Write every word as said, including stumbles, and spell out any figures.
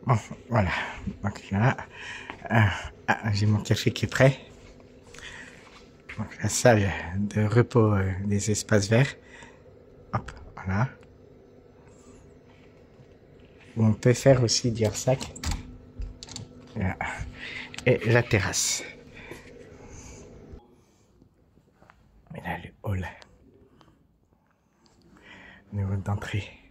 Bon, voilà. Donc là, euh, ah, j'ai mon café qui est prêt. Donc la salle de repos euh, des espaces verts. Hop, voilà. Où on peut faire aussi du sac. Voilà. Et la terrasse. Et là, le hall. Niveau d'entrée.